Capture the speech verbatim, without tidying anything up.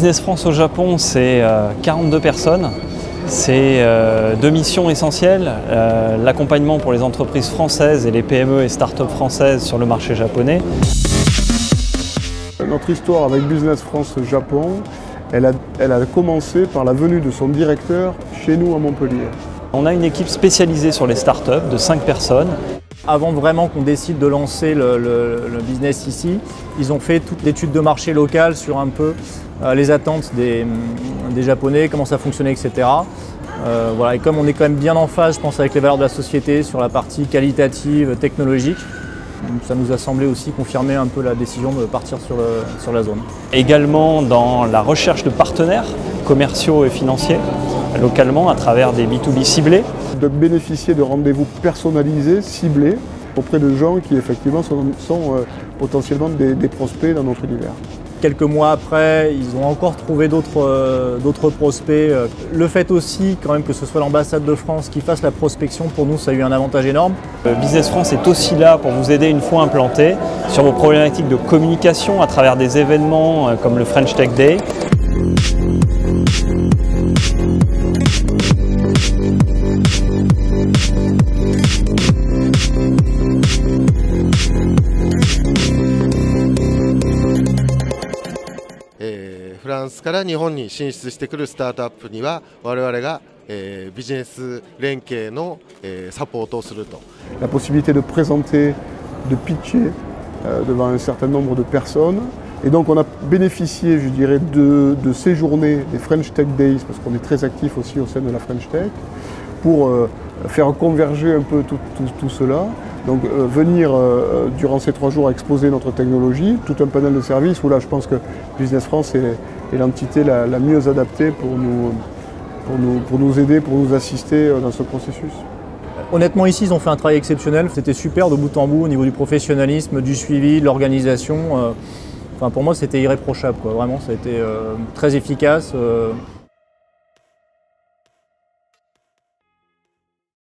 Business France au Japon, c'est euh, quarante-deux personnes. C'est euh, deux missions essentielles, euh, l'accompagnement pour les entreprises françaises et les P M E et start-up françaises sur le marché japonais. Notre histoire avec Business France Japon, elle a, elle a commencé par la venue de son directeur chez nous à Montpellier. On a une équipe spécialisée sur les start-up de cinq personnes. Avant vraiment qu'on décide de lancer le, le, le business ici, ils ont fait toute l'étude de marché locale sur un peu euh, les attentes des, des Japonais, comment ça fonctionnait, et cetera. Euh, voilà. Et comme on est quand même bien en phase, je pense, avec les valeurs de la société sur la partie qualitative, technologique, ça nous a semblé aussi confirmer un peu la décision de partir sur, le, sur la zone. Également dans la recherche de partenaires commerciaux et financiers, localement à travers des B deux B ciblés. De bénéficier de rendez-vous personnalisés, ciblés, auprès de gens qui effectivement sont, sont euh, potentiellement des, des prospects dans notre univers. Quelques mois après, ils ont encore trouvé d'autres euh, d'autres prospects. Le fait aussi quand même que ce soit l'ambassade de France qui fasse la prospection, pour nous ça a eu un avantage énorme. Business France est aussi là pour vous aider une fois implanté sur vos problématiques de communication à travers des événements comme le French Tech Day. えー、フランスから日本に進出してくるスタートアップには我々が、えー、ビジネス連携の、えー、サポートをすると。 La possibilité de présenter, de pitcher euh, devant un certain nombre de personnes. Et donc on a bénéficié, je dirais, de, de ces journées, des French Tech Days, parce qu'on est très actif aussi au sein de la French Tech, pour euh, faire converger un peu tout, tout, tout cela. Donc euh, venir euh, durant ces trois jours exposer notre technologie, tout un panel de services où là je pense que Business France est, est l'entité la, la mieux adaptée pour nous, pour, nous, pour nous aider, pour nous assister dans ce processus. Honnêtement ici ils ont fait un travail exceptionnel, c'était super de bout en bout au niveau du professionnalisme, du suivi, de l'organisation. Enfin, pour moi c'était irréprochable, quoi. Vraiment ça a été euh, très efficace. Euh,